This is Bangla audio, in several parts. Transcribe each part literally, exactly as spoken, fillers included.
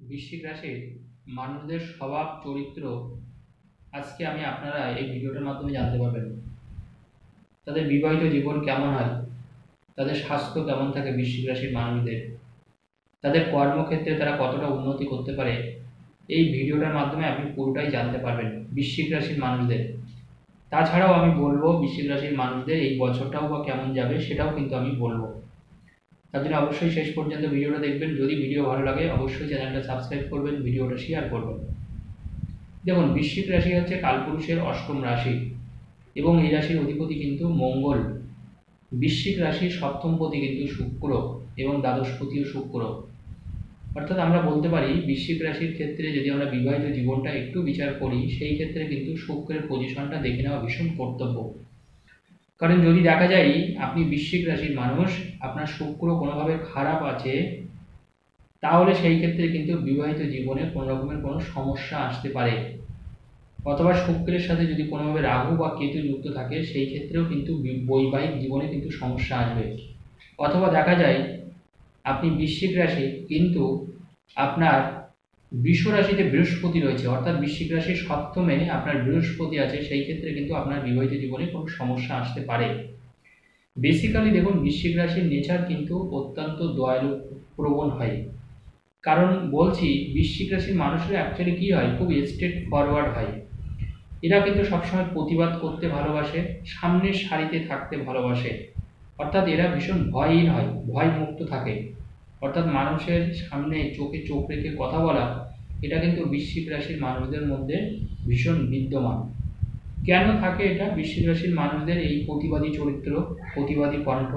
বৃশ্চিক রাশির মানুষদের স্বভাব চরিত্র আজকে আমি আপনারা এই ভিডিওটার মাধ্যমে জানতে পারবেন। তাদের বিবাহিত জীবন কেমন হয়, তাদের স্বাস্থ্য কেমন থাকে বৃশ্চিক রাশির মানুষদের, তাদের কর্মক্ষেত্রে তারা কতটা উন্নতি করতে পারে, এই ভিডিওটার মাধ্যমে আপনি পুরোটাই জানতে পারবেন বৃশ্চিক রাশির মানুষদের। তাছাড়াও আমি বলবো বৃশ্চিক রাশির মানুষদের এই বছরটাও বা কেমন যাবে সেটাও কিন্তু আমি বলবো। তার জন্য অবশ্যই শেষ পর্যন্ত ভিডিওটা দেখবেন। যদি ভিডিও ভালো লাগে অবশ্যই চ্যানেলটা সাবস্ক্রাইব করবেন, ভিডিওটা শেয়ার করবেন। দেখুন, বৃশ্চিক রাশি হচ্ছে কালপুরুষের অষ্টম রাশি এবং এই রাশির অধিপতি কিন্তু মঙ্গল। বৃশ্চিক রাশির সপ্তমপতি কিন্তু শুক্র এবং দ্বাদশপতিও শুক্র। অর্থাৎ আমরা বলতে পারি বৃশ্চিক রাশির ক্ষেত্রে যদি আমরা বিবাহিত জীবনটা একটু বিচার করি সেই ক্ষেত্রে কিন্তু শুক্রের পজিশনটা দেখে নেওয়া ভীষণ কর্তব্য। কারণ যদি দেখা যায় আপনি বৃশ্চিক রাশির মানুষ, আপনার শুক্র কোনোভাবে খারাপ আছে, তাহলে সেই ক্ষেত্রে কিন্তু বিবাহিত জীবনে কোনো রকমের কোনো সমস্যা আসতে পারে। অথবা শুক্রের সাথে যদি কোনোভাবে রাহু বা কেতু যুক্ত থাকে সেই ক্ষেত্রেও কিন্তু বৈবাহিক জীবনে কিন্তু সমস্যা আসবে। অথবা দেখা যায় আপনি বৃশ্চিক রাশি কিন্তু আপনার বৃষ রাশিতে বৃহস্পতি রয়েছে, অর্থাৎ বৃশ্চিক রাশির সপ্তমে আপনার বৃহস্পতি আছে, সেই ক্ষেত্রে কিন্তু আপনার বিবাহিত জীবনে কোনো সমস্যা আসতে পারে। বেসিক্যালি দেখুন, বৃশ্চিক রাশির নেচার কিন্তু অত্যন্ত দয়ালু প্রবণ হয়। কারণ বলছি বৃশ্চিক রাশির মানুষরা অ্যাকচুয়ালি কী হয়, খুব স্ট্রেট ফরওয়ার্ড হয়। এরা কিন্তু সবসময় প্রতিবাদ করতে ভালোবাসে, সামনের সারিতে থাকতে ভালোবাসে। অর্থাৎ এরা ভীষণ ভয়হীন হয়, ভয় মুক্ত থাকে। অর্থাৎ মানুষের সামনে চোখে চোখ রেখে কথা বলা, এটা কিন্তু বৃশ্চিক রাশির মানুষদের মধ্যে ভীষণ বিদ্যমান। কেন থাকে এটা বৃশ্চিক রাশির মানুষদের এই প্রতিবাদী চরিত্র, প্রতিবাদী কণ্ঠ?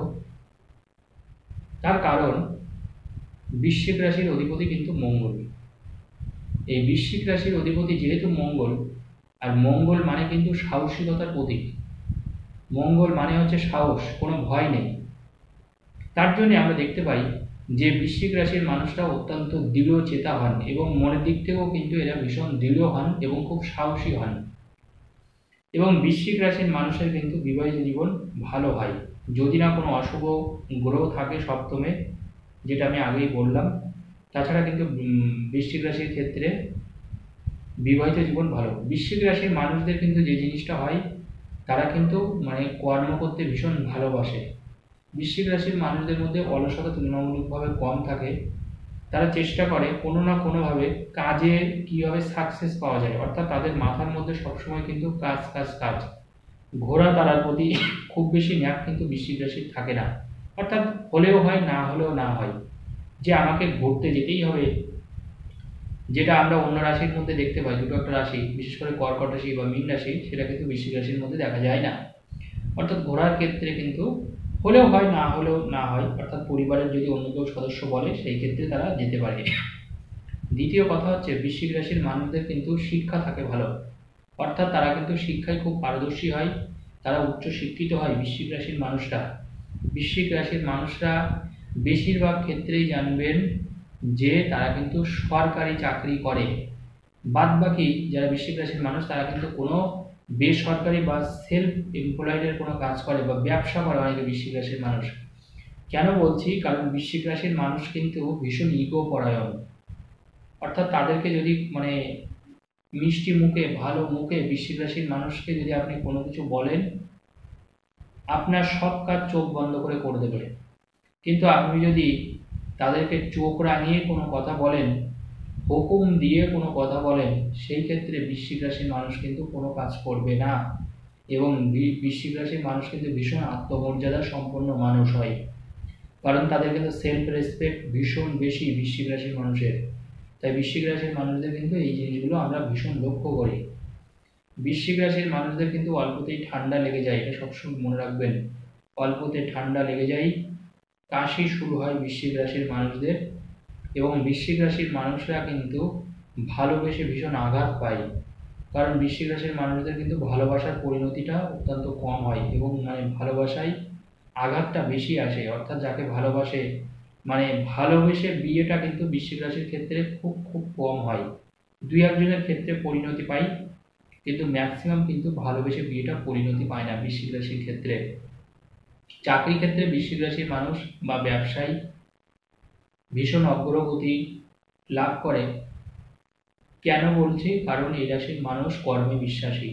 তার কারণ বৃশ্চিক রাশির অধিপতি কিন্তু মঙ্গল। এই বৃশ্চিক রাশির অধিপতি যেহেতু মঙ্গল, আর মঙ্গল মানে কিন্তু সাহসিকতার প্রতীক। মঙ্গল মানে হচ্ছে সাহস, কোনো ভয় নেই। তার জন্য আমরা দেখতে পাই যে বৃশ্চিক রাশির মানুষরা অত্যন্ত দৃঢ় চেতা হন এবং মনের দিক থেকেও কিন্তু এরা ভীষণ দৃঢ় হন এবং খুব সাহসী হন। এবং বৃশ্চিক রাশির মানুষের কিন্তু বিবাহিত জীবন ভালো হয় যদি না কোনো অশুভ গ্রহ থাকে সপ্তমে, যেটা আমি আগেই বললাম। তাছাড়া কিন্তু বৃশ্চিক রাশির ক্ষেত্রে বিবাহিত জীবন ভালো। বৃশ্চিক রাশির মানুষদের কিন্তু যে জিনিসটা হয়, তারা কিন্তু মানে কর্ম করতে ভীষণ ভালোবাসে। বৃশ্চিক রাশির মানুষদের মধ্যে অলসতা তুলনামূলকভাবে কম থাকে। তারা চেষ্টা করে কোনো না কোনোভাবে কাজে কীভাবে সাকসেস পাওয়া যায়, অর্থাৎ তাদের মাথার মধ্যে সবসময় কিন্তু কাজ কাজ কাজ। ঘোরা তারার প্রতি খুব বেশি ন্যাক কিন্তু বৃশ্চিক রাশির থাকে না। অর্থাৎ হলেও হয়, না হলেও না হয়, যে আমাকে ঘুরতে যেতেই হবে, যেটা আমরা অন্য রাশির মধ্যে দেখতে পাই। দুটো একটা রাশি, বিশেষ করে কর্কট রাশি বা মীন রাশি, সেটা কিন্তু বৃশ্চিক রাশির মধ্যে দেখা যায় না। অর্থাৎ ঘোরার ক্ষেত্রে কিন্তু হলেও হয়, না হলেও না হয়, অর্থাৎ পরিবারের যদি অন্য কেউ সদস্য বলে সেই ক্ষেত্রে তারা যেতে পারে। দ্বিতীয় কথা হচ্ছে বৃশ্চিক রাশির মানুষদের কিন্তু শিক্ষা থাকে ভালো, অর্থাৎ তারা কিন্তু শিক্ষায় খুব পারদর্শী হয়, তারা উচ্চ শিক্ষিত হয় বৃশ্চিক রাশির মানুষরা। বৃশ্চিক রাশির মানুষরা বেশিরভাগ ক্ষেত্রেই জানবেন যে তারা কিন্তু সরকারি চাকরি করে। বাদ বাকি যারা বৃশ্চিক রাশির মানুষ তারা কিন্তু কোনো বেসরকারি বা সেলফ এমপ্লয়েডের কোনো কাজ করে বা ব্যবসা করে অনেকে বৃশ্চিক রাশির মানুষ। কেন বলছি, কারণ বৃশ্চিক রাশির মানুষ কিন্তু ভীষণ ইগো পরায়ণ। অর্থাৎ তাদেরকে যদি মানে মিষ্টি মুখে ভালো মুখে বৃশ্চিক রাশির মানুষকে যদি আপনি কোনো কিছু বলেন, আপনার সব কাজ চোখ বন্ধ করে করে দেবে। কিন্তু আপনি যদি তাদেরকে চোখ রাঙিয়ে কোনো কথা বলেন, হুকুম দিয়ে কোনো কথা বলেন, সেই ক্ষেত্রে বৃশ্চিক রাশির মানুষ কিন্তু কোনো কাজ করবে না। এবং বৃশ্চিক রাশির মানুষ কিন্তু ভীষণ আত্মমর্যাদা সম্পন্ন মানুষ হয়, কারণ তাদের কিন্তু সেলফ রেসপেক্ট ভীষণ বেশি বৃশ্চিক রাশির মানুষের। তাই বৃশ্চিক রাশির মানুষদের কিন্তু এই জিনিসগুলো আমরা ভীষণ লক্ষ্য করি। বৃশ্চিক রাশির মানুষদের কিন্তু অল্পতেই ঠান্ডা লেগে যায়, এটা সবসময় মনে রাখবেন। অল্পতে ঠান্ডা লেগে যায়, কাশি শুরু হয় বৃশ্চিক রাশির মানুষদের। এবং বৃশ্চিক রাশির মানুষরা কিন্তু ভালোবেসে ভীষণ আঘাত পায়, কারণ বৃশ্চিক রাশির মানুষদের কিন্তু ভালোবাসার পরিণতিটা অত্যন্ত কম হয় এবং মানে ভালোবাসায় আঘাতটা বেশি আসে। অর্থাৎ যাকে ভালোবাসে মানে ভালোবেসে বিয়েটা কিন্তু বৃশ্চিক রাশির ক্ষেত্রে খুব খুব কম হয়। দুই একজনের ক্ষেত্রে পরিণতি পাই, কিন্তু ম্যাক্সিমাম কিন্তু ভালোবেসে বিয়েটা পরিণতি পায় না বৃশ্চিক রাশির ক্ষেত্রে। চাকরি ক্ষেত্রে বৃশ্চিক রাশির মানুষ বা ব্যবসায়ী ভীষণ অগ্রগতি, লাভ করে। কেন বলছি? কারণ এই রাশির মানুষ কর্মে বিশ্বাসী।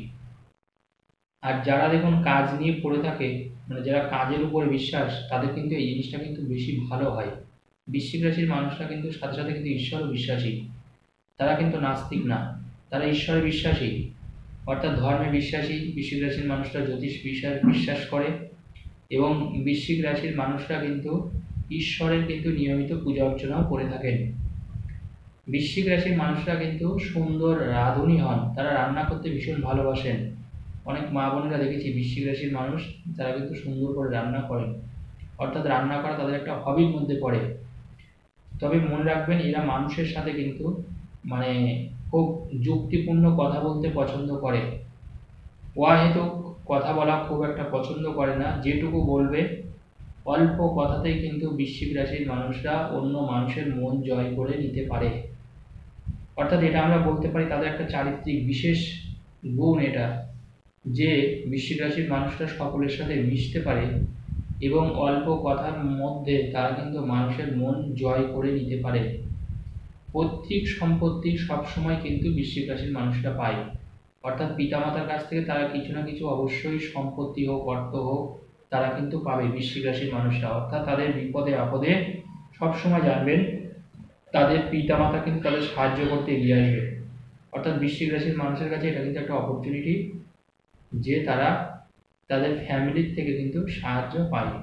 আর যারা দেখুন কাজ নিয়ে পড়ে থাকে, মানে যারা কাজের উপরে বিশ্বাস, তাদের কিন্তু এই জিনিসটা কিন্তু বেশি ভালো হয়। বৃশ্চিক রাশির মানুষরা কিন্তু সাথে সাথে কিন্তু ঈশ্বরও বিশ্বাসী। তারা কিন্তু নাস্তিক না, তারা ঈশ্বরে বিশ্বাসী, অর্থাৎ ধর্মে বিশ্বাসী। বৃশ্চিক রাশির মানুষরা জ্যোতিষ বিশ্বাস বিশ্বাস করে এবং বৃশ্চিক রাশির মানুষরা কিন্তু ঈশ্বরের কিন্তু নিয়মিত পূজা অর্চনাও করে থাকেন। বৃশ্চিক রাশির মানুষরা কিন্তু সুন্দর রাঁধুনি হন, তারা রান্না করতে ভীষণ ভালোবাসেন। অনেক মা বোনেরা দেখেছি বৃশ্চিক রাশির মানুষ, তারা কিন্তু সুন্দর করে রান্না করেন, অর্থাৎ রান্না করা তাদের একটা হবির মধ্যে পড়ে। তবে মনে রাখবেন, এরা মানুষের সাথে কিন্তু মানে খুব যুক্তিপূর্ণ কথা বলতে পছন্দ করে, অহেতুক কথা বলা খুব একটা পছন্দ করে না। যেটুকু বলবে অল্প কথাতেই কিন্তু বৃশ্চিক রাশির মানুষরা অন্য মানুষের মন জয় করে নিতে পারে। অর্থাৎ এটা আমরা বলতে পারি তাদের একটা চারিত্রিক বিশেষ গুণ এটা, যে বৃশ্চিক রাশির মানুষরা সকলের সাথে মিশতে পারে এবং অল্প কথার মধ্যে তারা কিন্তু মানুষের মন জয় করে নিতে পারে। পৈতৃক সম্পত্তি সবসময় কিন্তু বৃশ্চিক রাশির মানুষরা পায়, অর্থাৎ পিতামাতার কাছ থেকে তারা কিছু না কিছু অবশ্যই সম্পত্তি হোক, অর্থ হোক, তারা কিন্তু পাবে বৃশ্চিক রাশির মানুষরা। অর্থাৎ তাদের বিপদে আপদে সবসময় জানবেন তাদের পিতামাতা কিন্তু তাদের সাহায্য করতে এগিয়ে আসবে। অর্থাৎ বৃশ্চিক রাশির মানুষের কাছে এটা কিন্তু একটা অপরচুনিটি, যে তারা তাদের ফ্যামিলির থেকে কিন্তু সাহায্য পায়।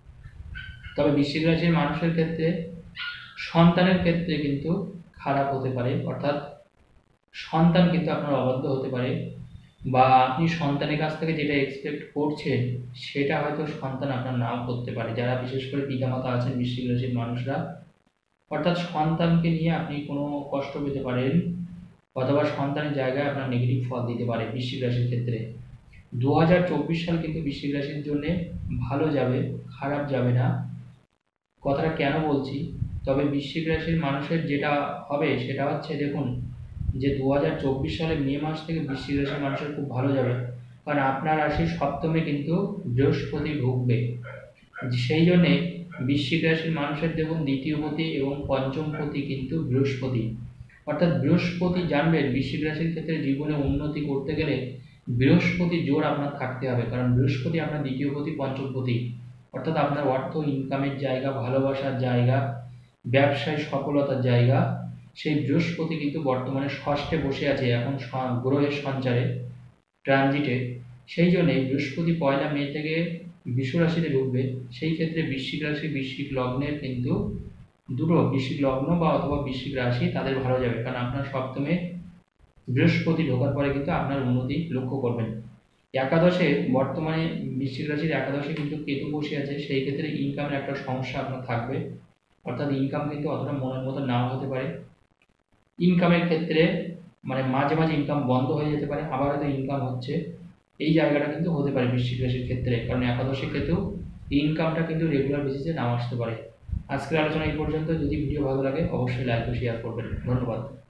তবে বৃশ্চিক রাশির মানুষের ক্ষেত্রে সন্তানের ক্ষেত্রে কিন্তু খারাপ হতে পারে, অর্থাৎ সন্তান কিন্তু আপনার অবাধ্য হতে পারে, বা আপনি সন্তানের কাছ থেকে যেটা এক্সপেক্ট করছেন সেটা হয়তো সন্তান আপনার নাও করতে পারে। যারা বিশেষ করে পিতামাতা আছেন বৃশ্চিক রাশির মানুষরা, অর্থাৎ সন্তানকে নিয়ে আপনি কোনো কষ্ট পেতে পারেন, অথবা সন্তানের জায়গায় আপনার নেগেটিভ ফল দিতে পারে বৃশ্চিক রাশির ক্ষেত্রে। দু হাজার চব্বিশ সাল কিন্তু বৃশ্চিক রাশির জন্য ভালো যাবে, খারাপ যাবে না। কথাটা কেন বলছি? তবে বৃশ্চিক রাশির মানুষের যেটা হবে সেটা হচ্ছে, দেখুন যে দু হাজার চব্বিশ সালে মে মাস থেকে বৃশ্চিক রাশির মানুষের খুব ভালো যাবে, কারণ আপনার রাশির সপ্তমে কিন্তু বৃহস্পতি ঢুকবে। সেই জন্যে বৃশ্চিক রাশির মানুষের দেখুন দ্বিতীয় পতি এবং পঞ্চম পতি কিন্তু বৃহস্পতি, অর্থাৎ বৃহস্পতি জানবেন বৃশ্চিক রাশির ক্ষেত্রে জীবনে উন্নতি করতে গেলে বৃহস্পতি জোর আপনার থাকতে হবে, কারণ বৃহস্পতি আপনার দ্বিতীয় পতি, পঞ্চম পতি, অর্থাৎ আপনার অর্থ ইনকামের জায়গা, ভালোবাসার জায়গা, ব্যবসায় সফলতার জায়গা। সেই বৃহস্পতি কিন্তু বর্তমানে ষষ্ঠে বসে আছে এখন গ্রহের সঞ্চারে, ট্রানজিটে। সেই জন্যে বৃহস্পতি পয়লা মে থেকে বৃষ রাশিতে ঢুকবে। সেই ক্ষেত্রে বৃশ্চিক রাশি, বৃশ্চিক লগ্নের কিন্তু দুটো, বৃশ্চিক লগ্ন বা অথবা বৃশ্চিক রাশি, তাদের ভালো যাবে, কারণ আপনার সপ্তমে বৃহস্পতি ঢোকার পরে কিন্তু আপনার উন্নতি লক্ষ্য করবেন। একাদশে বর্তমানে বৃশ্চিক রাশির একাদশে কিন্তু কেতু বসে আছে, সেই ক্ষেত্রে ইনকামের একটা সমস্যা আপনার থাকবে, অর্থাৎ ইনকাম কিন্তু অতটা মনের মতো নাও হতে পারে। ইনকামের ক্ষেত্রে মানে মাঝে মাঝে ইনকাম বন্ধ হয়ে যেতে পারে, আবার হয়তো ইনকাম হচ্ছে, এই জায়গাটা কিন্তু হতে পারে বৃশ্চিক রাশির ক্ষেত্রে, কারণ একাদশে কেতু, ইনকামটা কিন্তু রেগুলার বেসিসে নাও আসতে পারে। আজকের আলোচনা এই পর্যন্ত। যদি ভিডিও ভালো লাগে অবশ্যই লাইক ও শেয়ার করবেন। ধন্যবাদ।